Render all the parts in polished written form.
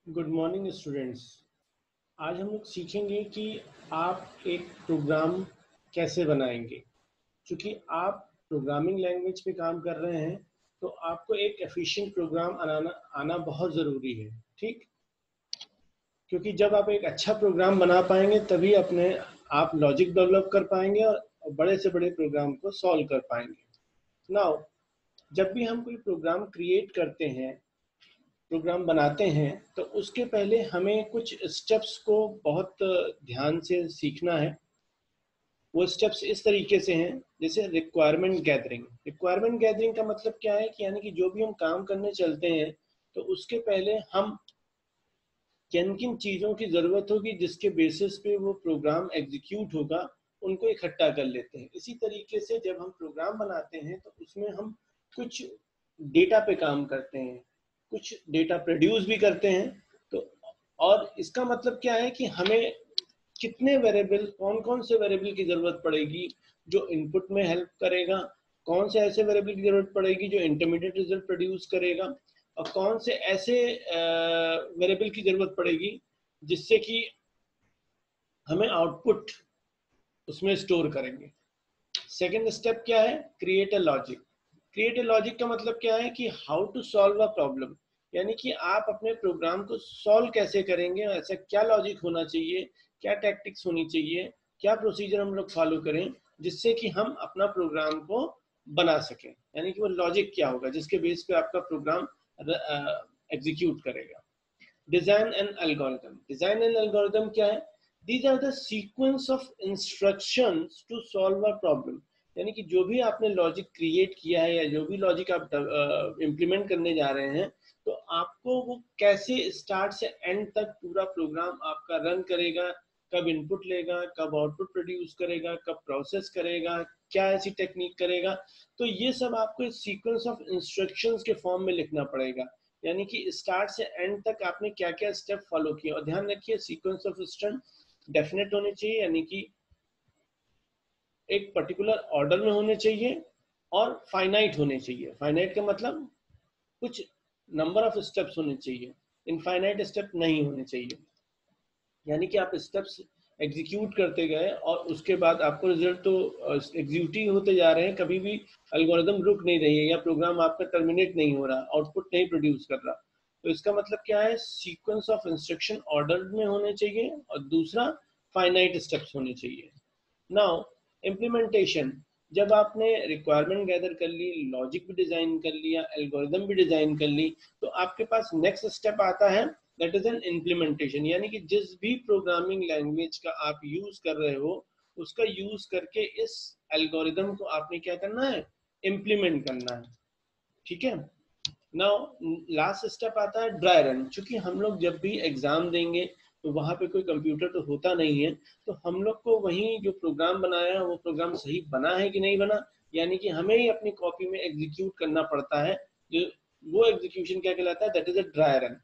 Good morning students. आज हम लोग सीखेंगे कि आप एक प्रोग्राम कैसे बनाएंगे। क्योंकि आप प्रोग्रामिंग लैंग्वेज पे काम कर रहे हैं तो आपको एक एफिशिएंट प्रोग्राम आना बहुत ज़रूरी है। ठीक, क्योंकि जब आप एक अच्छा प्रोग्राम बना पाएंगे तभी अपने आप लॉजिक डेवलप कर पाएंगे और बड़े से बड़े प्रोग्राम को सॉल्व कर पाएंगे। नाउ, जब भी हम कोई प्रोग्राम क्रिएट करते हैं, प्रोग्राम बनाते हैं, तो उसके पहले हमें कुछ स्टेप्स को बहुत ध्यान से सीखना है। वो स्टेप्स इस तरीके से हैं, जैसे रिक्वायरमेंट गैदरिंग। रिक्वायरमेंट गैदरिंग का मतलब क्या है कि यानी कि जो भी हम काम करने चलते हैं तो उसके पहले हम किन किन चीज़ों की ज़रूरत होगी जिसके बेसिस पे वो प्रोग्राम एग्जीक्यूट होगा, उनको इकट्ठा कर लेते हैं। इसी तरीके से जब हम प्रोग्राम बनाते हैं तो उसमें हम कुछ डेटा पे काम करते हैं, कुछ डेटा प्रोड्यूस भी करते हैं। तो और इसका मतलब क्या है कि हमें कितने वेरिएबल, कौन कौन से वेरिएबल की ज़रूरत पड़ेगी जो इनपुट में हेल्प करेगा, कौन से ऐसे वेरिएबल की ज़रूरत पड़ेगी जो इंटरमीडिएट रिजल्ट प्रोड्यूस करेगा, और कौन से ऐसे वेरिएबल की ज़रूरत पड़ेगी जिससे कि हमें आउटपुट उसमें स्टोर करेंगे। सेकेंड स्टेप क्या है? Create a logic. Create a logic का मतलब क्या है कि how to solve a problem, यानी कि आप अपने प्रोग्राम को सॉल्व कैसे करेंगे, ऐसा क्या लॉजिक होना चाहिए, क्या टैक्टिक्स होनी चाहिए, क्या प्रोसीजर हम लोग फॉलो करें जिससे कि हम अपना प्रोग्राम को बना सकें। यानी कि वो लॉजिक क्या होगा जिसके बेस पे आपका प्रोग्राम एग्जीक्यूट करेगा। Design and algorithm. Design and algorithm क्या है? These are the sequence of instructions to solve a problem. यानी कि जो भी आपने लॉजिक क्रिएट किया है या जो भी लॉजिक आप इम्प्लीमेंट करने जा रहे हैं, तो आपको वो कैसे स्टार्ट से एंड तक पूरा प्रोग्राम आपका रन करेगा, कब इनपुट लेगा, कब आउटपुट प्रोड्यूस करेगा, कब प्रोसेस करेगा, क्या ऐसी टेक्निक करेगा, तो ये सब आपको सीक्वेंस ऑफ इंस्ट्रक्शंस के फॉर्म में लिखना पड़ेगा। यानी कि स्टार्ट से एंड तक आपने क्या क्या स्टेप फॉलो किया। और ध्यान रखिए, सीक्वेंस ऑफ स्टेप डेफिनेट होने चाहिए, यानी कि एक पर्टिकुलर ऑर्डर में होने चाहिए और फाइनाइट होने चाहिए। फाइनाइट का मतलब कुछ नंबर ऑफ स्टेप्स होने चाहिए, इनफाइनाइट स्टेप नहीं होने चाहिए। यानी कि आप स्टेप्स एग्जीक्यूट करते गए और उसके बाद आपको रिजल्ट तो एग्जीक्यूट ही होते जा रहे हैं, कभी भी एल्गोरिदम रुक नहीं रही है या प्रोग्राम आपका टर्मिनेट नहीं हो रहा, आउटपुट नहीं प्रोड्यूस कर रहा। तो इसका मतलब क्या है? सीक्वेंस ऑफ इंस्ट्रक्शन ऑर्डर में होने चाहिए और दूसरा फाइनाइट स्टेप्स होने चाहिए। Now, implementation. जब आपने रिक्वायरमेंट गैदर कर ली, लॉजिक भी डिजाइन कर लिया, एल्गोरिदम भी डिजाइन कर ली, तो आपके पास नेक्स्ट स्टेप आता है, दैट इज एन इम्प्लीमेंटेशन। यानी कि जिस भी प्रोग्रामिंग लैंग्वेज का आप यूज कर रहे हो उसका यूज करके इस एल्गोरिदम को आपने क्या करना है? इम्प्लीमेंट करना है। ठीक है। नाउ, लास्ट स्टेप आता है ड्राई रन। चूंकि हम लोग जब भी एग्जाम देंगे तो वहां पे कोई कंप्यूटर तो होता नहीं है, तो हम लोग को वही जो प्रोग्राम बनाया है वो प्रोग्राम सही बना है कि नहीं बना, यानी कि हमें ही अपनी कॉपी में एग्जीक्यूट करना पड़ता है। जो वो एग्जीक्यूशन क्या कहलाता है? That is a dry run.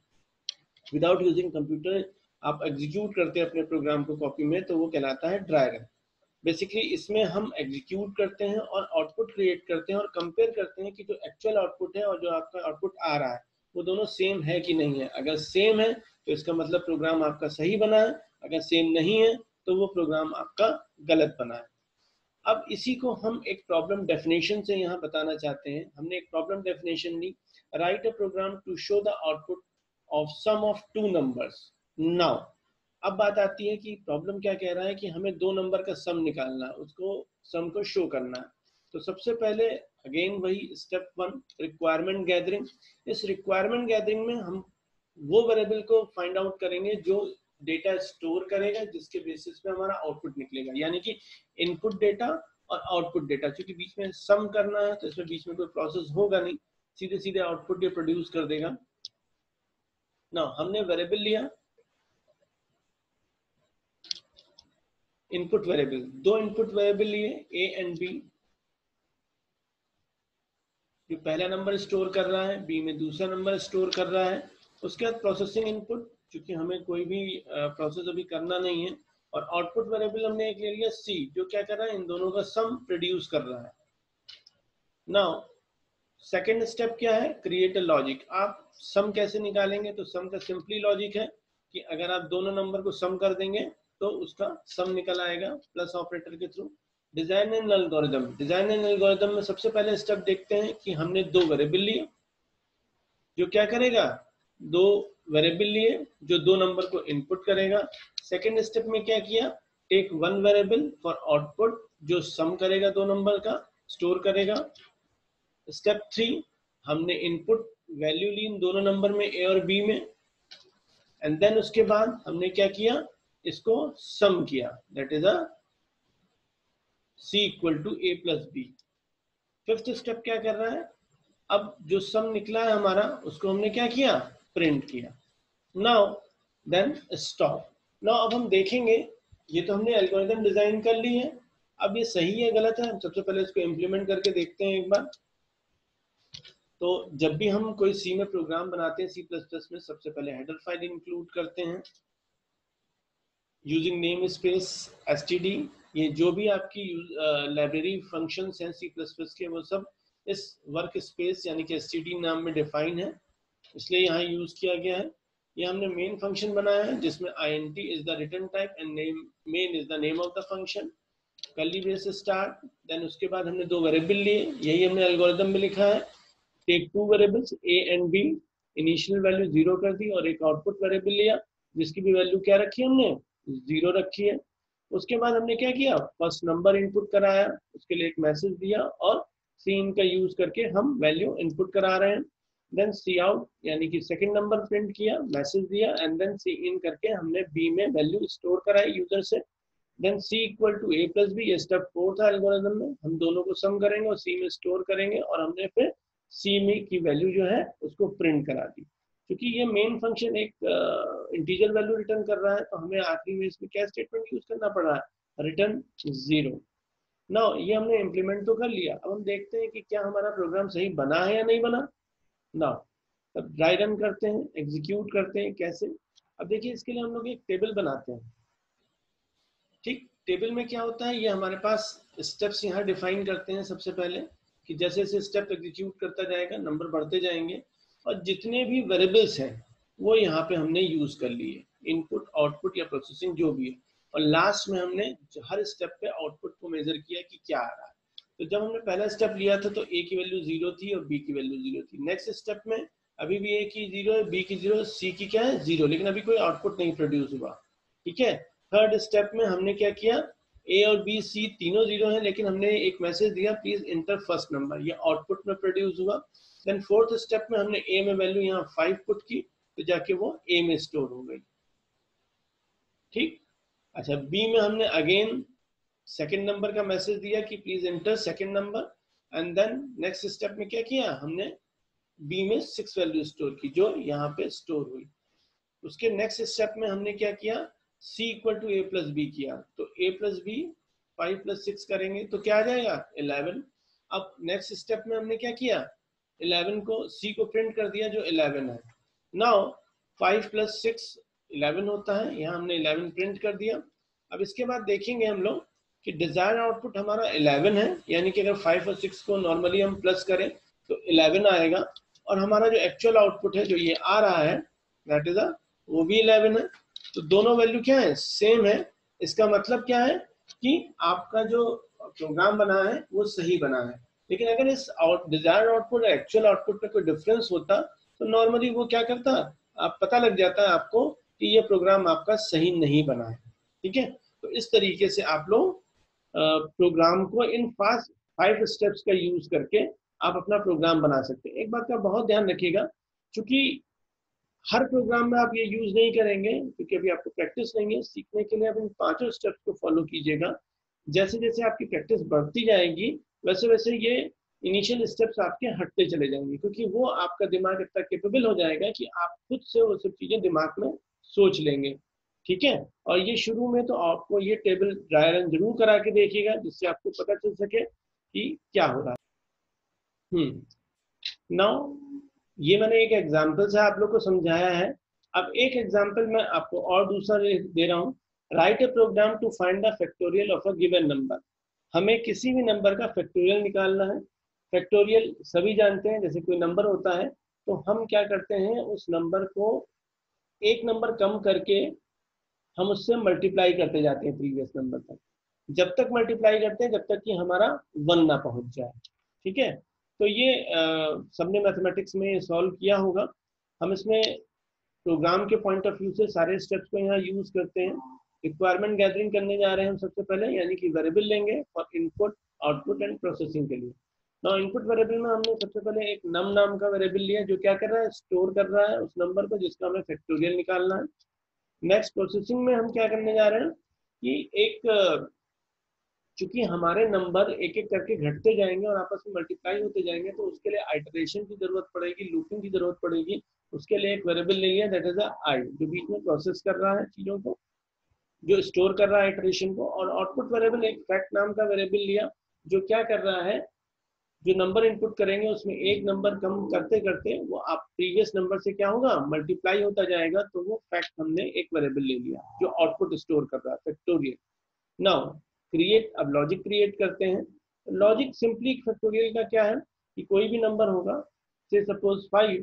Without using computer आप एग्जीक्यूट करते हैं अपने प्रोग्राम को कॉपी में, तो वो कहलाता है ड्राई रन। बेसिकली इसमें हम एग्जीक्यूट करते हैं और आउटपुट क्रिएट करते हैं और कंपेयर करते हैं कि जो एक्चुअल आउटपुट है और जो आपका आउटपुट आ रहा है वो दोनों सेम है कि नहीं है। अगर सेम है तो इसका मतलब प्रोग्राम आपका सही बना है, अगर सेम नहीं है तो वो प्रोग्राम आपका गलत बना है। अब इसी को हम एक प्रॉब्लम डेफिनेशन से यहाँ बताना चाहते हैं। हमने एक प्रॉब्लम डेफिनेशन ली, write a program to show the output of sum of two numbers. Now, अब बात आती है कि प्रॉब्लम क्या कह रहा है कि हमें दो नंबर का सम निकालना है, उसको सम को शो करना है। तो सबसे पहले अगेन वही स्टेप वन, रिक्वायरमेंट गैदरिंग। इस रिक्वायरमेंट गैदरिंग में हम वो वेरिएबल को फाइंड आउट करेंगे जो डेटा स्टोर करेगा, जिसके बेसिस पे हमारा आउटपुट निकलेगा। यानी कि इनपुट डेटा और आउटपुट डेटा, क्योंकि बीच में सम करना है तो इसमें बीच में कोई प्रोसेस होगा नहीं, सीधे सीधे आउटपुट ये प्रोड्यूस कर देगा। ना, हमने वेरिएबल लिया, इनपुट वेरिएबल, दो इनपुट वेरिएबल लिए ए एंड बी। जो पहला नंबर स्टोर कर रहा है, बी में दूसरा नंबर स्टोर कर रहा है। उसके बाद प्रोसेसिंग इनपुट, क्योंकि हमें कोई भी प्रोसेस अभी करना नहीं है। और आउटपुट वेरिएबल हमने एक ले लिया सी, जो क्या कर रहा है? इन दोनों का सम प्रोड्यूस कर रहा है। नाउ, सेकेंड स्टेप क्या है, क्रिएट अ लॉजिक। आप सम कैसे निकालेंगे, तो सम का सिंपली लॉजिक है कि अगर आप दोनों नंबर को सम कर देंगे तो उसका सम निकल आएगा प्लस ऑपरेटर के थ्रू। Design and algorithm, design and algorithm में सबसे पहले स्टेप देखते हैं कि हमने दो वेरिएबल लिए, जो क्या करेगा, दो वेरिएबल लिए जो दो नंबर को इनपुट करेगा। सेकेंड स्टेप में क्या किया, take one variable for output, जो सम करेगा दो नंबर का, स्टोर करेगा। स्टेप 3, हमने इनपुट वैल्यू ली इन दोनों नंबर में, ए और बी में, एंड देन उसके बाद हमने क्या किया, इसको सम किया, that is a C equal to A plus B. Fifth step क्या कर रहा है, अब जो सम निकला है हमारा उसको हमने क्या किया, प्रिंट किया। Now then stop. नाउ अब हम देखेंगे, ये तो हमने एल्गोरिथम डिजाइन कर ली है, अब ये सही है गलत है, सबसे पहले इसको इम्प्लीमेंट करके देखते हैं एक बार। तो जब भी हम कोई सी में प्रोग्राम बनाते हैं, सी प्लस प्लस में, सबसे पहले हेडर फाइल इंक्लूड करते हैं यूजिंग नेम स्पेस एसटीडी। ये जो भी आपकी लाइब्रेरी फंक्शंस हैं सी प्लस प्लस के, वो सब इस वर्क स्पेस यानी कि एसटीडी नाम में डिफाइन है, इसलिए यहाँ यूज किया गया है। ये हमने मेन फंक्शन बनाया है जिसमें int is the return type and name main is the name of the function, curly brace start. Then उसके बाद हमने दो वेरिएबल लिए, यही हमने एल्गोरिथम में लिखा है, take two variables A and B, initial value 0 कर दी, और एक आउटपुट वेरिएबल लिया जिसकी भी वैल्यू क्या रखी है, हमने 0 रखी है। उसके बाद हमने क्या किया, फर्स्ट नंबर इनपुट कराया, उसके लिए एक मैसेज दिया, और सी इन का यूज करके हम वैल्यू इनपुट करा रहे हैं। देन सी आउट यानी कि सेकंड नंबर प्रिंट किया, मैसेज दिया, एंड देन सी इन करके हमने बी में वैल्यू स्टोर कराई यूजर से। Then C equal to A plus B, ये स्टेप 4 था एल्गोरिथम में, हम दोनों को सम करेंगे और सी में स्टोर करेंगे, और हमने फिर सी में की वैल्यू जो है उसको प्रिंट करा दी। क्योंकि ये मेन फंक्शन एक इंटीजर वैल्यू रिटर्न कर रहा है, तो हमें आखिरी में इसमें क्या स्टेटमेंट यूज करना पड़ रहा है, रिटर्न 0। नाउ ये हमने इम्प्लीमेंट तो कर लिया, अब हम देखते हैं कि क्या हमारा प्रोग्राम सही बना है या नहीं बना। नाउ तब ड्राई रन करते हैं, एग्जीक्यूट करते हैं, कैसे, अब देखिए इसके लिए हम लोग एक टेबल बनाते हैं। ठीक, टेबल में क्या होता है, ये हमारे पास स्टेप्स यहाँ डिफाइन करते हैं सबसे पहले, कि जैसे जैसे स्टेप एग्जीक्यूट करता जाएगा नंबर बढ़ते जाएंगे, और जितने भी वेरिएबल्स हैं वो यहाँ पे हमने यूज कर लिए, इनपुट आउटपुट या प्रोसेसिंग जो भी है, और लास्ट में हमने हर स्टेप पे आउटपुट को मेजर किया कि क्या आ रहा है। तो जब हमने पहला स्टेप लिया था तो ए की वैल्यू 0 थी और बी की वैल्यू 0 थी। नेक्स्ट स्टेप में अभी भी ए की 0 है, बी की 0, सी की क्या है 0, लेकिन अभी कोई आउटपुट नहीं प्रोड्यूस हुआ। ठीक है, थर्ड स्टेप में हमने क्या किया, ए और बी सी तीनों 0 है, लेकिन हमने एक मैसेज दिया प्लीज इंटर फर्स्ट नंबर, ये आउटपुट में प्रोड्यूस हुआ। देन फोर्थ स्टेप में हमने ए में वैल्यू यहाँ 5 पुट की, तो जाके वो ए में स्टोर हो गई। ठीक, अच्छा बी में हमने अगेन सेकंड नंबर का मैसेज दिया कि please enter second number, and then next step में क्या किया, हमने बी में 6 वैल्यू स्टोर की जो यहाँ पे स्टोर हुई। उसके नेक्स्ट स्टेप में हमने क्या किया, c equal to A plus b किया, तो a प्लस बी 5 प्लस 6 करेंगे तो क्या आ जाएगा 11। अब नेक्स्ट स्टेप में हमने क्या किया, 11 को c को प्रिंट कर दिया जो 11 है। नाउ 5 प्लस 6 11 होता है, यहाँ हमने 11 प्रिंट कर दिया। अब इसके बाद देखेंगे हम लोग कि डिजायर आउटपुट हमारा 11 है, यानी कि अगर 5 और 6 को नॉर्मली हम प्लस करें तो 11 आएगा, और हमारा जो एक्चुअल आउटपुट है जो ये आ रहा है दैट इज वो भी 11 है। तो दोनों वैल्यू क्या है, सेम है। इसका मतलब क्या है कि आपका जो प्रोग्राम बना है वो सही बना है। लेकिन अगर इस डिजायर्ड आउटपुट और एक्चुअल आउटपुट में कोई डिफरेंस होता तो नॉर्मली वो क्या करता, आप पता लग जाता है आपको कि ये प्रोग्राम आपका सही नहीं बना है। ठीक है, तो इस तरीके से आप लोग प्रोग्राम को इन 5 स्टेप्स का यूज करके आप अपना प्रोग्राम बना सकते हैं। एक बात का बहुत ध्यान रखिएगा, क्योंकि हर प्रोग्राम में आप ये यूज नहीं करेंगे, क्योंकि अभी आपको प्रैक्टिस नहीं है, सीखने के लिए आप इन 5 स्टेप्स को फॉलो कीजिएगा। जैसे जैसे आपकी प्रैक्टिस बढ़ती जाएगी वैसे वैसे ये इनिशियल स्टेप्स आपके हटते चले जाएंगे, क्योंकि वो आपका दिमाग इतना केपेबल हो जाएगा कि आप खुद से वो सब चीजें दिमाग में सोच लेंगे। ठीक है, और ये शुरू में तो आपको ये टेबल ड्राई रन जरूर करा के देखिएगा, जिससे आपको पता चल सके कि क्या हो रहा है। नाउ ये मैंने एक एग्जाम्पल से आप लोग को समझाया है। अब एक एग्जाम्पल मैं आपको और दूसरा दे रहा हूँ, write a program to find the factorial of a given number. हमें किसी भी नंबर का फैक्टोरियल निकालना है। फैक्टोरियल सभी जानते हैं, जैसे कोई नंबर होता है तो हम क्या करते हैं, उस नंबर को एक नंबर कम करके हम उससे मल्टीप्लाई करते जाते हैं प्रीवियस नंबर तक, जब तक मल्टीप्लाई करते हैं जब तक कि हमारा 1 ना पहुंच जाए। ठीक है, तो ये सबने मैथमेटिक्स में सॉल्व किया होगा। हम इसमें प्रोग्राम के पॉइंट ऑफ व्यू से सारे स्टेप्स को यहाँ यूज करते हैं। रिक्वायरमेंट गैदरिंग करने जा रहे हैं हम सबसे पहले, यानी कि वेरिएबल लेंगे for input output and processing के लिए। ना इनपुट वेरिएबल में हमने सबसे पहले एक नम नाम का वेरिएबल लिया जो क्या कर रहा है, स्टोर कर रहा है उस नंबर को जिसका हमें फैक्टोरियल निकालना है। नेक्स्ट प्रोसेसिंग में हम क्या करने जा रहे हैं कि एक चूंकि हमारे नंबर एक एक करके घटते जाएंगे और आपस में मल्टीप्लाई होते जाएंगे, तो उसके लिए आइटरेशन की जरूरत पड़ेगी, लूपिंग की जरूरत पड़ेगी। उसके लिए एक वेरिएबल लिया दैट इज आई, जो बीच में प्रोसेस कर रहा है चीजों को, जो स्टोर कर रहा है आइटरेशन को। और आउटपुट वेरिएबल एक फैक्ट नाम का वेरिएबल लिया जो क्या कर रहा है, जो नंबर इनपुट करेंगे उसमें एक नंबर कम करते करते वो आप प्रीवियस नंबर से क्या होगा, मल्टीप्लाई होता जाएगा। तो वो फैक्ट हमने एक वेरिएबल ले लिया जो आउटपुट स्टोर कर रहा है, फैक्टोरियल। नाउ क्रिएट, अब लॉजिक क्रिएट करते हैं। लॉजिक सिंपली फैक्टोरियल का क्या है कि कोई भी नंबर होगा, से सपोज 5,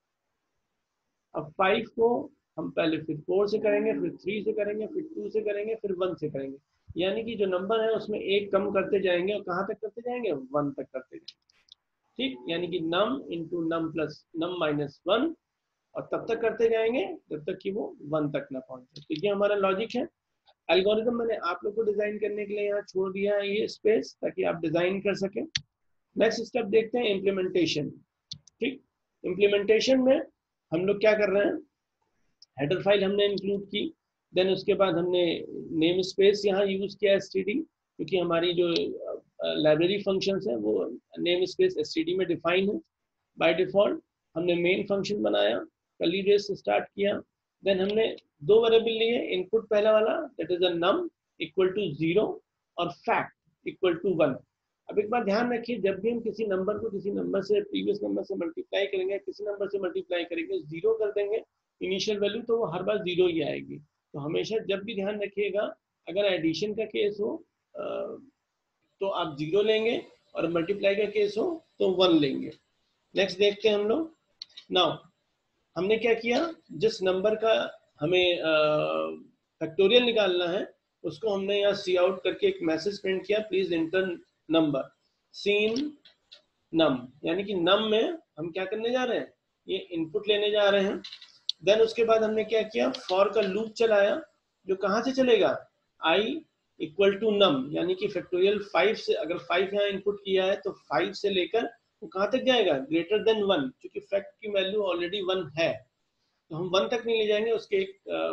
अब 5 को हम पहले फिर 4 से करेंगे, फिर 3 से करेंगे, फिर 2 से करेंगे, फिर 1 से करेंगे। यानी कि जो नंबर है उसमें एक कम करते जाएंगे और कहाँ तक करते जाएंगे, 1 तक करते जाएंगे। ठीक, यानी कि num into num plus num minus 1, और तब तक करते जाएंगे जब तक कि वो 1 तक ना पहुंचे। तो ये हमारा लॉजिक है। एल्गोरिथम मैंने आप लोग को डिजाइन करने के लिए यहाँ छोड़ दिया है ये स्पेस, ताकि आप डिजाइन कर सकें। नेक्स्ट स्टेप देखते हैं, इम्प्लीमेंटेशन। ठीक, इम्प्लीमेंटेशन में हम लोग क्या कर रहे हैं, हेडर फाइल हमने इंक्लूड की, देन उसके बाद हमने नेम स्पेस यहाँ यूज किया std, क्योंकि हमारी जो लाइब्रेरी फंक्शंस है वो नेम स्पेस std में डिफाइन है बाय डिफॉल्ट। हमने मेन फंक्शन बनाया, कर्ली ब्रेस से स्टार्ट किया, देन हमने दो वेरिएबल लिए, इनपुट पहला वाला that is a num equal to 0 और फैक्ट इक्वल टू 1। अब एक बार ध्यान रखिए, जब भी हम किसी नंबर को किसी नंबर से, प्रीवियस नंबर से मल्टीप्लाई करेंगे, किसी नंबर से मल्टीप्लाई करेंगे, 0 कर देंगे इनिशियल वैल्यू, तो वो हर बार 0 ही आएगी। तो हमेशा जब भी ध्यान रखिएगा, अगर एडिशन का केस हो तो आप 0 लेंगे, और मल्टीप्लाई का केस हो तो 1 लेंगे। नेक्स्ट देखते हैं हम लोग। नाउ हमने क्या किया, जिस नंबर का हमें फैक्टोरियल निकालना है उसको हमने यहाँ सी आउट करके एक मैसेज प्रिंट किया, please enter number cin num, यानी कि नम में हम क्या करने जा रहे हैं, ये इनपुट लेने जा रहे हैं। देन उसके बाद हमने क्या किया, फॉर का लूप चलाया, जो कहाँ से चलेगा, आई इक्वल टू नम, यानी कि फैक्टोरियल 5 से, अगर 5 यहाँ इनपुट किया है तो 5 से लेकर वो कहाँ तक जाएगा, ग्रेटर देन 1, क्योंकि फैक्ट की वैल्यू ऑलरेडी 1 है, तो हम 1 तक नहीं ले जाएंगे, उसके एक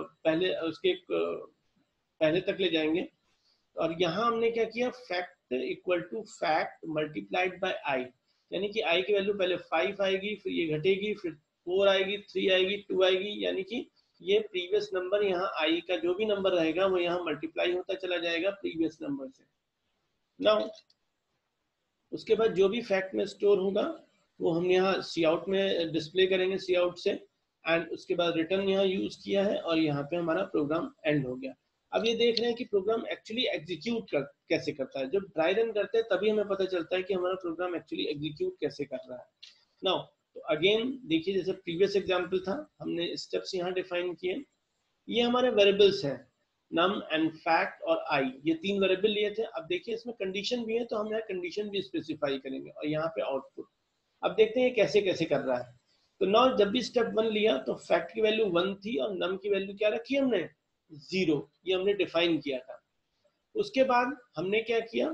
पहले तक ले जाएंगे। और यहाँ हमने क्या किया, fact equal to fact multiplied by i, यानी कि आई की वैल्यू पहले 5 आएगी, फिर ये घटेगी, फिर 4 आएगी, 3 आएगी, 2 आएगी, यानी कि ये प्रीवियस नंबर यहाँ आई का जो भी नंबर रहेगा वो यहाँ मल्टीप्लाई होता चला जाएगा प्रीवियस नंबर से। नाउ उसके बाद जो भी फैक्ट में स्टोर होगा वो हम यहाँ सी आउट में डिस्प्ले करेंगे, सी आउट से, एंड उसके बाद रिटर्न यहाँ यूज किया है, और यहाँ पे हमारा प्रोग्राम एंड हो गया। अब ये देख रहे हैं कि प्रोग्राम एक्चुअली एग्जीक्यूट कैसे करता है। जब ड्राई रन करते हैं तभी हमें पता चलता है कि हमारा प्रोग्राम एक्चुअली एग्जीक्यूट कैसे कर रहा है। नाउ तो अगेन देखिए, जैसे प्रीवियस एग्जांपल था, हमने स्टेप्स यहाँ डिफाइन किए। ये हमारे वेरिएबल्स हैं, नम एंड फैक्ट और आई, ये 3 वेरिएबल लिए थे। अब देखिए इसमें कंडीशन भी है, तो हम यहाँ कंडीशन भी स्पेसिफाई करेंगे, और यहाँ पे आउटपुट। अब देखते हैं कैसे कैसे कर रहा है। तो नौ जब भी स्टेप 1 लिया तो फैक्ट की वैल्यू 1 थी, और नम की वैल्यू क्या रखी हमने, 0, ये हमने डिफाइन किया था। उसके बाद हमने क्या किया,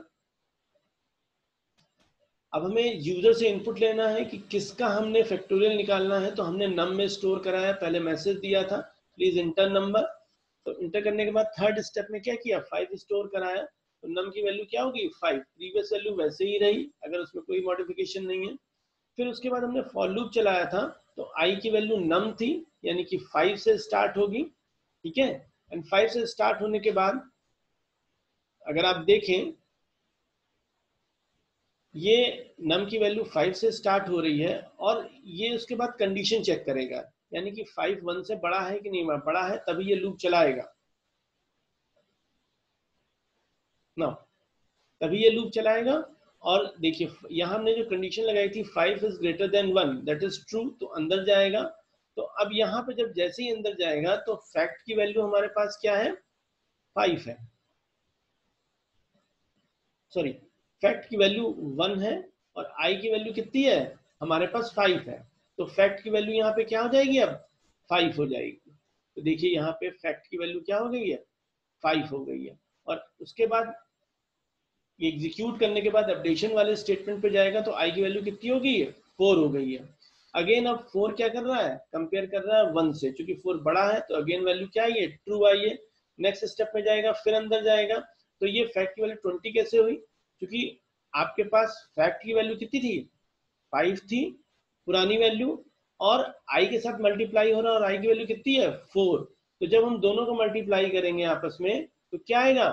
अब हमें यूजर से इनपुट लेना है कि किसका हमने फैक्टोरियल निकालना है, तो हमने नम में स्टोर कराया, पहले मैसेज दिया था प्लीज इंटर नंबर, तो इंटर करने के बाद थर्ड स्टेप में क्या किया, 5 स्टोर कराया, तो नम की वैल्यू क्या होगी, 5, प्रीवियस वैल्यू वैसे ही रही अगर उसमें कोई मॉडिफिकेशन नहीं है। फिर उसके बाद हमने फॉर लूप चलाया था, तो आई की वैल्यू नम थी, यानी कि 5 से स्टार्ट होगी, ठीक है, एंड 5 से स्टार्ट होने के बाद अगर आप देखें, ये नम की वैल्यू 5 से स्टार्ट हो रही है, और ये उसके बाद कंडीशन चेक करेगा, यानी कि 5 1 से बड़ा है कि नहीं बड़ा है, तभी ये लूप चलाएगा ना, तभी ये लूप चलाएगा। और देखिए यहाँ हमने जो कंडीशन लगाई थी 5 is greater than 1, that is true, तो अंदर जाएगा। तो अब यहाँ पे जब जैसे ही अंदर जाएगा तो फैक्ट की वैल्यू हमारे पास क्या है, 5 है, सॉरी फैक्ट की वैल्यू 1 है और आई की वैल्यू कितनी है, हमारे पास 5 है। तो फैक्ट की वैल्यू यहाँ पे क्या हो जाएगी, अब 5 हो जाएगी। तो देखिए यहाँ पे फैक्ट की वैल्यू क्या हो गई है, 5 हो गई है। और उसके बाद ये एग्जीक्यूट करने के बाद अपडेशन वाले स्टेटमेंट पे जाएगा तो आई की वैल्यू कितनी हो गई है, 4 हो गई है। अगेन अब 4 क्या कर रहा है, कंपेयर कर रहा है 1 से, क्योंकि 4 बड़ा है तो अगेन वैल्यू क्या आई है, ट्रू आई है। नेक्स्ट स्टेप में जाएगा, फिर अंदर जाएगा। तो ये फैक्ट की वैल्यू 20 कैसे हुई, क्योंकि आपके पास फैक्ट की वैल्यू कितनी थी, 5 थी पुरानी वैल्यू, और आई के साथ मल्टीप्लाई हो रहा है और आई की वैल्यू कितनी है, 4। तो जब हम दोनों को मल्टीप्लाई करेंगे आपस में तो क्या आएगा,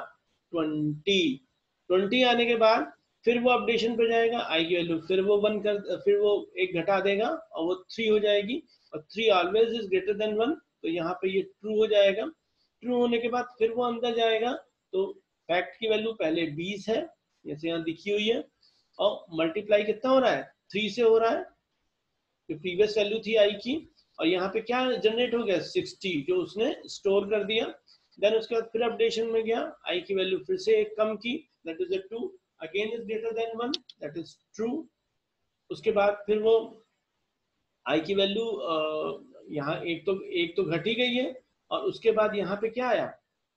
20 आने के बाद फिर वो अपडेशन पे जाएगा, आई की वैल्यू फिर वो 1 कर, फिर वो एक घटा देगा और वो 3 हो जाएगी। और 3 ऑलवेज इज ग्रेटर देन 1, तो यहाँ पे ये ट्रू हो जाएगा। ट्रू होने के बाद फिर वो अंदर जाएगा तो फैक्ट की वैल्यू पहले 20 है जैसे यहाँ दिखी हुई है, और मल्टीप्लाई कितना हो रहा है, 3 से हो रहा है, जो प्रीवियस वैल्यू थी आई की, और यहाँ पे क्या जनरेट हो गया, 60 जो उसने स्टोर कर दिया। देन उसके बाद फिर अपडेशन में गया, आई की वैल्यू फिर से एक कम की, that is 2, again is greater than 1, that is true. उसके बाद फिर वो आई की वैल्यू यहाँ एक तो घट ही गई है, और उसके बाद यहाँ पे क्या आया,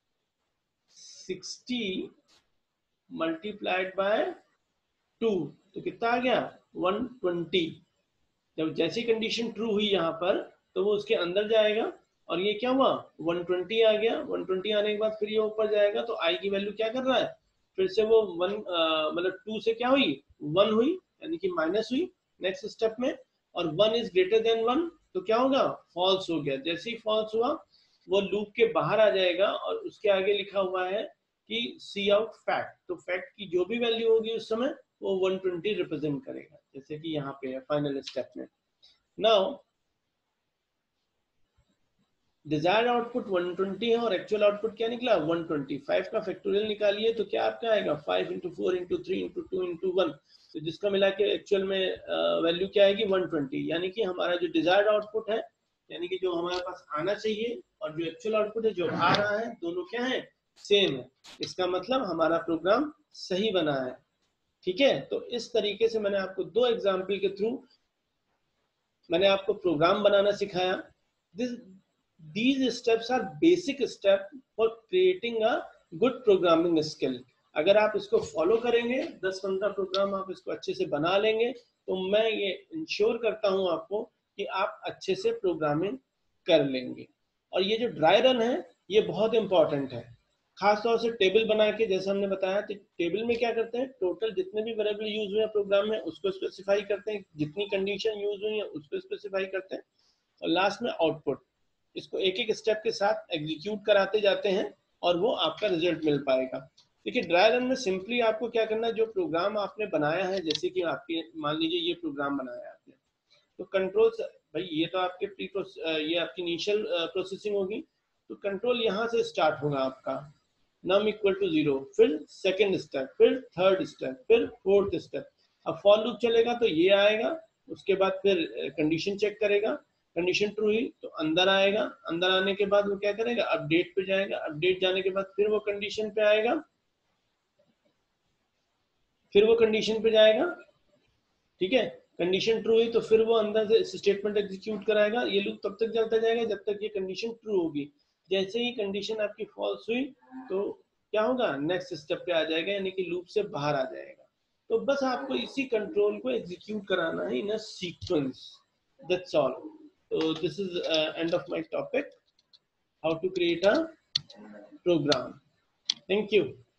60 मल्टीप्लाइड बाय 2, तो कितना आ गया, 120। जब जैसी कंडीशन ट्रू हुई यहाँ पर तो वो उसके अंदर जाएगा, और ये क्या हुआ, 120 आ गया। 120 आने के बाद फिर ये ऊपर जाएगा तो आई की वैल्यू क्या कर रहा है, फिर से वो 1 मतलब 2 से क्या हुई, 1 हुई, यानी कि माइनस हुई नेक्स्ट स्टेप में, और 1 इज ग्रेटर देन 1 तो क्या होगा, फॉल्स हो गया। जैसे ही फॉल्स हुआ वो लूप के बाहर आ जाएगा, और उसके आगे लिखा हुआ है कि सी आउट फैक्ट, तो फैक्ट की जो भी वैल्यू होगी उस समय वो 120 रिप्रेजेंट करेगा, जैसे कि यहाँ पे है फाइनल स्टेप में। नाउ डिजायर्ड आउटपुट 120 है और एक्चुअल आउटपुट क्या निकला, 120। 5 का फैक्टोरियल निकालिए तो क्या आपका आएगा, 5 इंटू 4 इंटू 3 इंटू 2 इंटू 1, तो जिसका मिला के एक्चुअल में वैल्यू क्या आएगी, 120। यानी कि हमारा जो डिजायर्ड आउटपुट है, यानी कि जो हमारे पास आना चाहिए, और जो एक्चुअल आउटपुट है जो आ रहा है, दोनों क्या है, सेम है। इसका मतलब हमारा प्रोग्राम सही बना है। ठीक है, तो इस तरीके से मैंने आपको 2 एग्जाम्पल के थ्रू मैंने आपको प्रोग्राम बनाना सिखाया। These steps are basic step for creating a good programming skill. अगर आप इसको फॉलो करेंगे, 10-15 प्रोग्राम आप इसको अच्छे से बना लेंगे, तो मैं ये इंश्योर करता हूं आपको कि आप अच्छे से प्रोग्रामिंग कर लेंगे। और ये जो ड्राई रन है ये बहुत इंपॉर्टेंट है, खासतौर से टेबल बना के, जैसे हमने बताया, तो टेबल में क्या करते हैं, टोटल जितने भी वेरिएबल यूज हुए प्रोग्राम में उसको स्पेसिफाई करते हैं, जितनी कंडीशन यूज हुई है उसको स्पेसिफाई करते हैं, और लास्ट में आउटपुट, इसको एक एक स्टेप के साथ एग्जीक्यूट कराते जाते हैं और वो आपका रिजल्ट मिल पाएगा। देखिए ड्राई रन में सिंपली आपको क्या करना है, जो प्रोग्राम आपने बनाया है, जैसे कि आपके मान लीजिए ये प्रोग्राम बनाया आपने, तो कंट्रोल भाई ये तो आपके ये आपकी इनिशियल प्रोसेसिंग होगी, तो कंट्रोल यहाँ से स्टार्ट होगा आपका, नम इक्वल टू 0, फिर सेकेंड स्टेप, फिर थर्ड स्टेप, फिर फोर्थ स्टेप। अब फॉर लूप चलेगा तो ये आएगा, उसके बाद फिर कंडीशन चेक करेगा, कंडीशन ट्रू हुई तो अंदर आएगा, अंदर आने के बाद वो क्या करेगा, अपडेट पे जाएगा, अपडेट जाने के बाद फिर वो कंडीशन पे आएगा, फिर वो कंडीशन पे जाएगा। ठीक है, कंडीशन ट्रू हुई तो फिर वो अंदर से स्टेटमेंट एग्जीक्यूट कराएगा। ये लूप तब तक चलता जाएगा जब तक ये कंडीशन ट्रू होगी। जैसे ही कंडीशन आपकी फॉल्स हुई तो क्या होगा, नेक्स्ट स्टेप पे आ जाएगा, यानी कि लूप से बाहर आ जाएगा। तो बस आपको इसी कंट्रोल को एग्जीक्यूट कराना है in a sequence, that's all. So this is end of my topic, how to create a program. Thank you.